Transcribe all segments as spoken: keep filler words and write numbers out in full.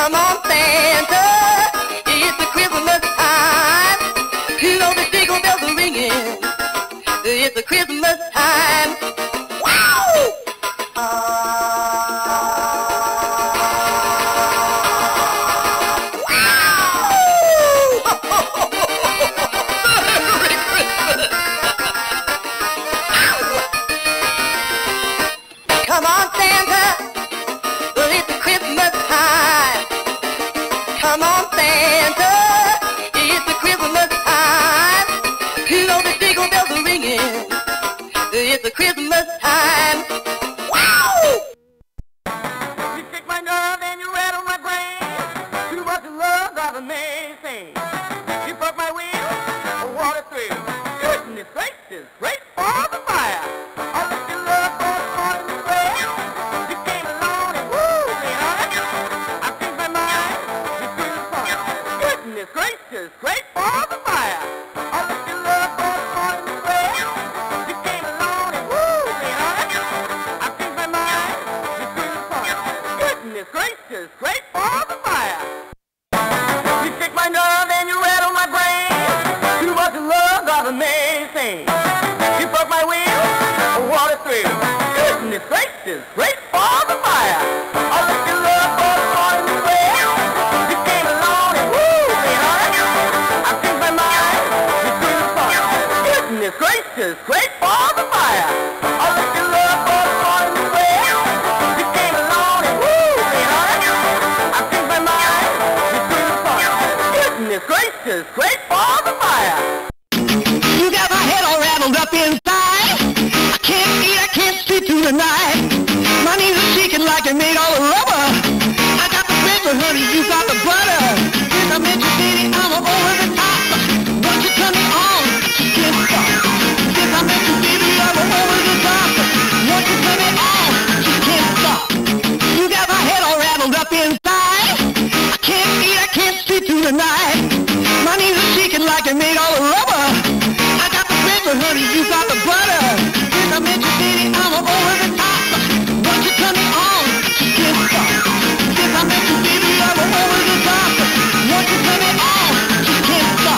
Come on, Santa, it's the Christmas time. You know the jingle bells are ringing. It's the Christmas time. Wow! Come on, Santa, it's the Christmas time. Come on, Santa, it's the Christmas time. You know the jingle bells are ringing. It's the Christmas time. Wow! You shake my nerve and you rattle my brain. Too much love drives amazing. You broke my wheel, what a thrill. Goodness gracious, great for the fire. I let your love for the fun in the way. You came along and woo, man, I changed my mind. You feel the fun. Goodness gracious, great for the fire. I let your love for the fun in the way. You came along and woo, man, I changed my mind. You feel the fun. Goodness gracious, great for the fire. You shake my nerve and you rattle my brain. Too much love drives amazing. You broke my wheel, what a thrill. Goodness gracious, great for the fire. I let your love for the fun in the way. You came along and woo, man, I changed my mind. You feel the fun. Goodness gracious, great for the fire. I let your love for the fun in the way. You came along and woo, man, I changed my mind. You feel the fun. Goodness gracious, great for the fire. You got my head all rattled up inside. I can't eat, I can't sleep through the night. My knees are shaking like they're made all of rubber. I got the paper, honey, you got the butter. Since I met you, baby, I'm over the top. Once you turn me on, you can't stop. Since I met you, baby, I'm over the top. Once you turn me on, you can't stop. You got my head all rattled up inside. I can't eat, I can't sleep through the night. My knees are shaking like they're made all of rubber. I got the paper, honey, you got the butter. Since I met you, baby, I'm over the top. Once you turn me on, you can't stop. Since I met you, baby, I'm over the top. Once you turn me on, you can't stop.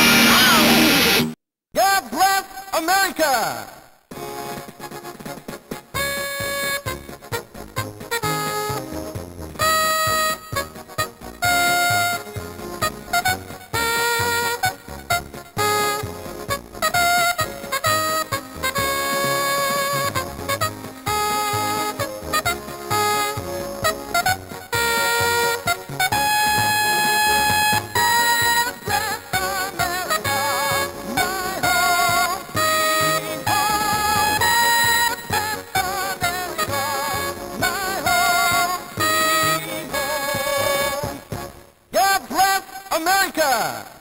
God bless America! America!